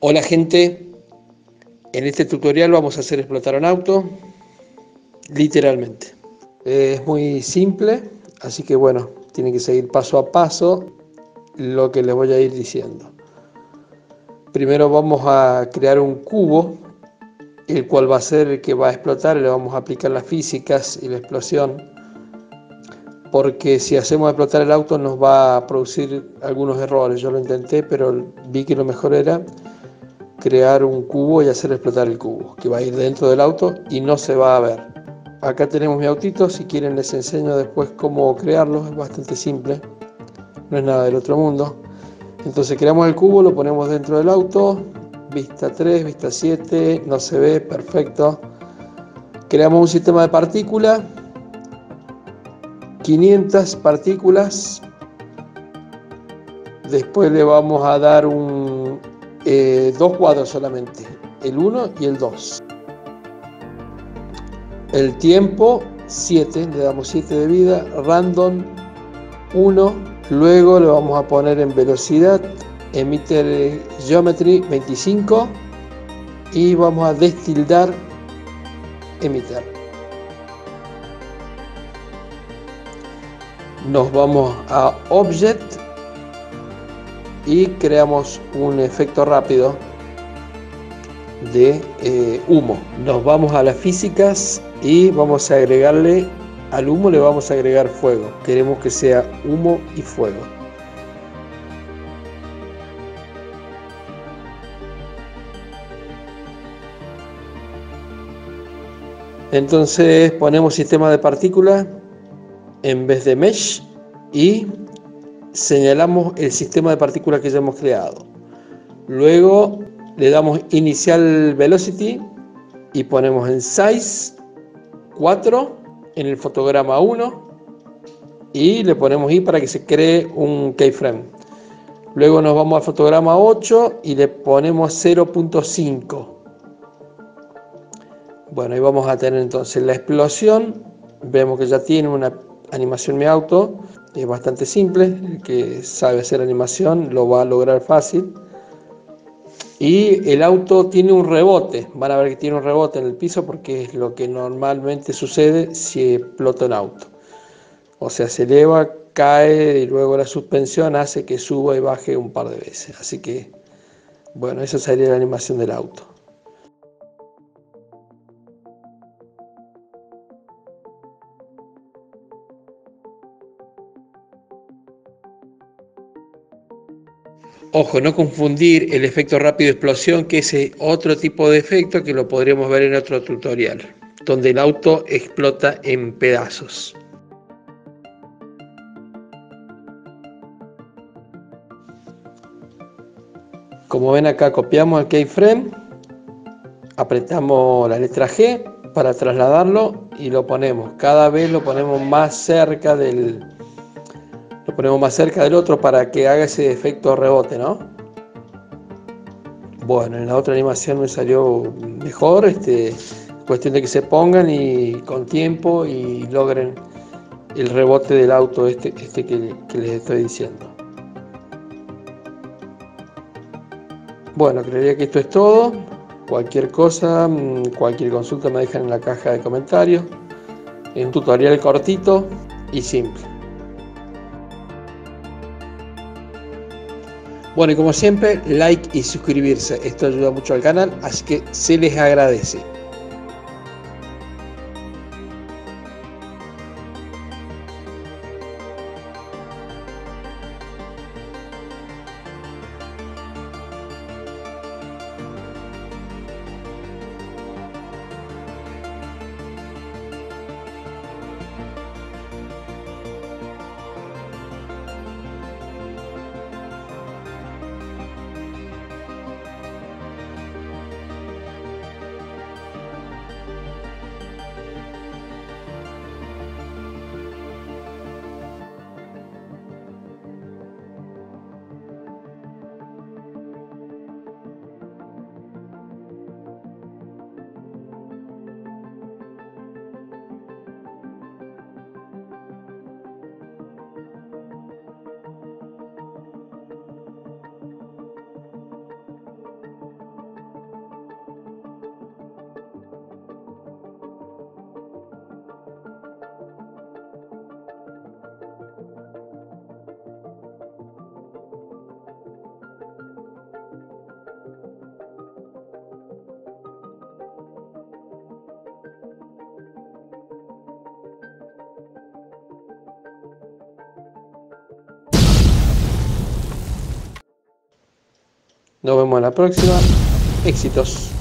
Hola gente, en este tutorial vamos a hacer explotar un auto, literalmente. Es muy simple, así que bueno, tienen que seguir paso a paso lo que les voy a ir diciendo. Primero vamos a crear un cubo, el cual va a ser el que va a explotar, y le vamos a aplicar las físicas y la explosión, porque si hacemos explotar el auto nos va a producir algunos errores. Yo lo intenté, pero vi que lo mejor era crear un cubo y hacer explotar el cubo, que va a ir dentro del auto y no se va a ver. Acá tenemos mi autito, si quieren les enseño después cómo crearlo, es bastante simple, no es nada del otro mundo. Entonces creamos el cubo, lo ponemos dentro del auto, vista 3, vista 7, no se ve, perfecto. Creamos un sistema de partículas, 500 partículas, después le vamos a dar dos cuadros solamente, el 1 y el 2. El tiempo 7, le damos 7 de vida, random 1, luego le vamos a poner en velocidad, emitter geometry 25 y vamos a destildar emitter. Nos vamos a object y creamos un efecto rápido de humo. Nos vamos a las físicas y vamos a agregarle al humo, le vamos a agregar fuego. Queremos que sea humo y fuego. Entonces ponemos sistema de partículas en vez de mesh y señalamos el sistema de partículas que ya hemos creado. Luego le damos inicial velocity y ponemos en size 4 en el fotograma 1 y le ponemos I para que se cree un keyframe. Luego nos vamos al fotograma 8 y le ponemos 0.5. Bueno, ahí vamos a tener entonces la explosión. Vemos que ya tiene una animación mi auto, es bastante simple, el que sabe hacer animación lo va a lograr fácil. Y el auto tiene un rebote, van a ver que tiene un rebote en el piso porque es lo que normalmente sucede si explota un auto. O sea, se eleva, cae y luego la suspensión hace que suba y baje un par de veces. Así que, bueno, esa sería la animación del auto. Ojo, no confundir el efecto rápido de explosión, que es otro tipo de efecto que lo podríamos ver en otro tutorial, donde el auto explota en pedazos. Como ven acá copiamos el keyframe, apretamos la letra G para trasladarlo y lo ponemos. Cada vez lo ponemos más cerca del otro para que haga ese efecto rebote, ¿no? Bueno, en la otra animación me salió mejor, cuestión de que se pongan y con tiempo y logren el rebote del auto que les estoy diciendo. Bueno, creería que esto es todo. Cualquier cosa, cualquier consulta me dejan en la caja de comentarios. Es un tutorial cortito y simple. Bueno, y como siempre, like y suscribirse. Esto ayuda mucho al canal, así que se les agradece. Nos vemos en la próxima. Éxitos.